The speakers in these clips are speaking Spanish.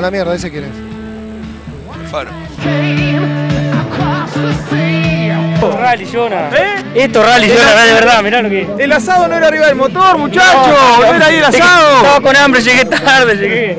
la mierda, ese quién es. Faro. Rally, Jonah. Esto rally, Jonah, de verdad, mirá lo que. El asado no era arriba del motor, muchacho. No era ahí el asado. Estaba con hambre, llegué tarde, llegué.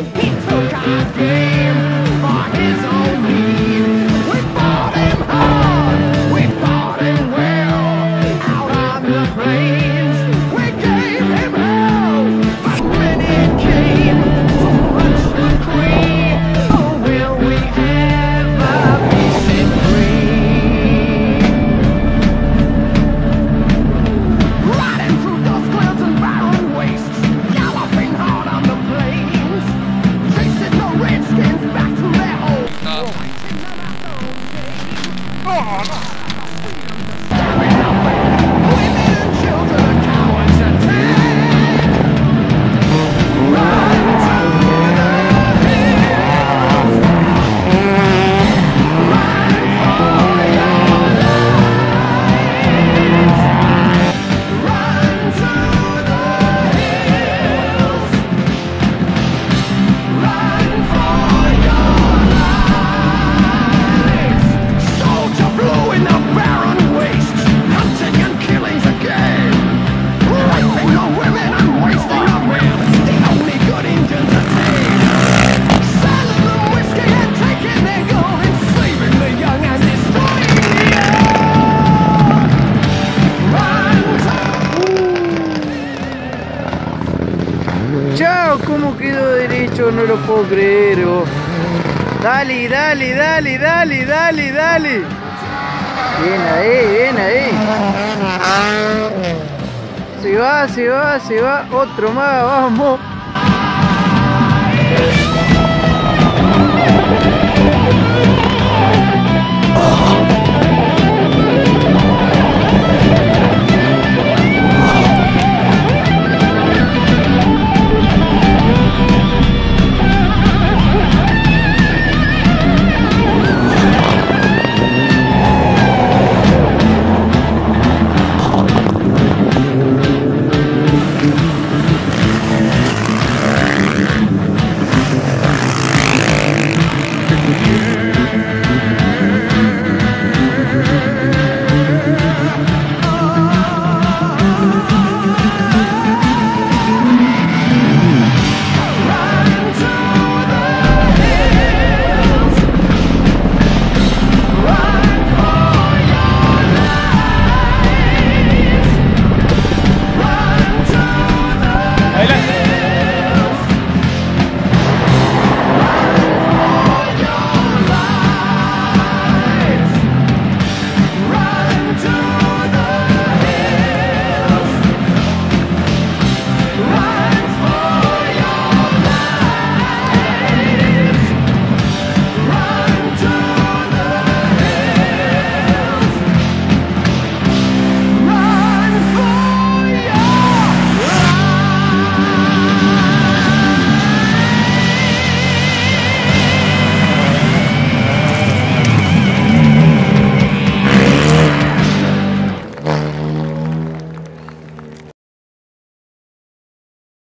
Chao, cómo quedó derecho, no lo puedo creer. Oh. Dale, dale, dale, dale, dale, dale. Bien ahí, bien ahí. Se va, se va, se va. Otro más, vamos.